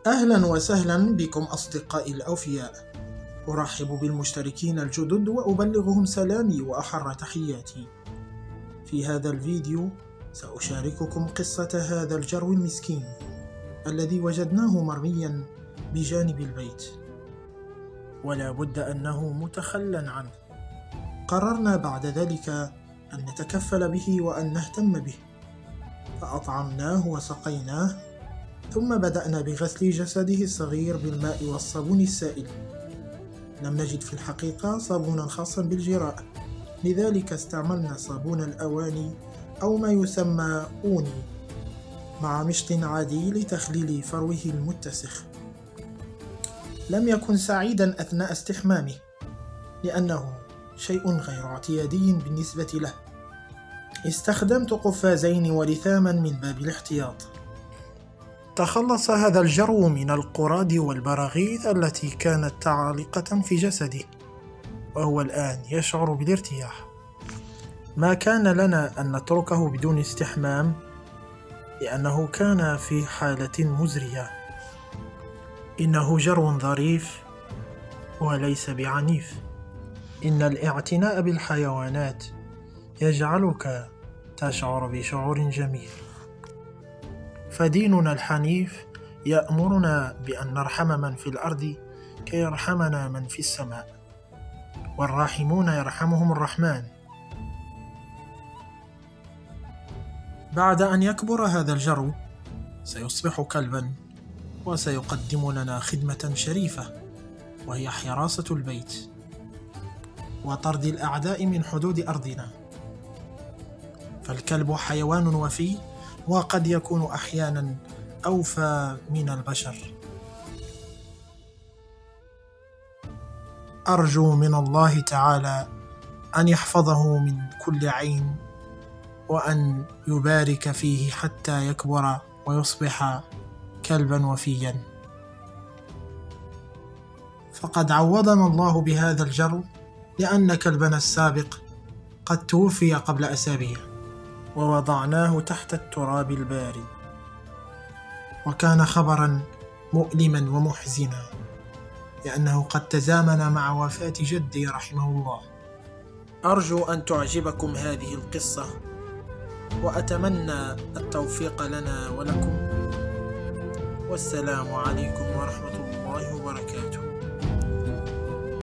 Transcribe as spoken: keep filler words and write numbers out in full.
أهلا وسهلا بكم أصدقائي الأوفياء. أرحب بالمشتركين الجدد وأبلغهم سلامي وأحر تحياتي. في هذا الفيديو سأشارككم قصة هذا الجرو المسكين الذي وجدناه مرميا بجانب البيت، ولا بد أنه متخلى عنه. قررنا بعد ذلك أن نتكفل به وأن نهتم به، فأطعمناه وسقيناه، ثم بدأنا بغسل جسده الصغير بالماء والصابون السائل. لم نجد في الحقيقة صابونا خاصا بالجراء، لذلك استعملنا صابون الأواني أو ما يسمى أوني مع مشط عادي لتخليل فروه المتسخ. لم يكن سعيدا أثناء استحمامه لأنه شيء غير اعتيادي بالنسبة له. استخدمت قفازين ولثاما من باب الاحتياط. تخلص هذا الجرو من القراد والبراغيث التي كانت عالقة في جسده، وهو الآن يشعر بالارتياح. ما كان لنا أن نتركه بدون استحمام لأنه كان في حالة مزرية. إنه جرو ظريف وليس بعنيف. إن الاعتناء بالحيوانات يجعلك تشعر بشعور جميل، فديننا الحنيف يأمرنا بأن نرحم من في الأرض كي يرحمنا من في السماء، والراحمون يرحمهم الرحمن. بعد أن يكبر هذا الجرو سيصبح كلبا، وسيقدم لنا خدمة شريفة، وهي حراسة البيت وطرد الأعداء من حدود أرضنا. فالكلب حيوان وفي، وقد يكون أحيانا أوفى من البشر. أرجو من الله تعالى أن يحفظه من كل عين، وأن يبارك فيه حتى يكبر ويصبح كلبا وفيا. فقد عوضنا الله بهذا الجرو، لأن كلبنا السابق قد توفي قبل أسابيع، ووضعناه تحت التراب البارد، وكان خبرا مؤلما ومحزنا، لأنه قد تزامن مع وفاة جدي رحمه الله. أرجو أن تعجبكم هذه القصة، وأتمنى التوفيق لنا ولكم، والسلام عليكم ورحمة الله وبركاته.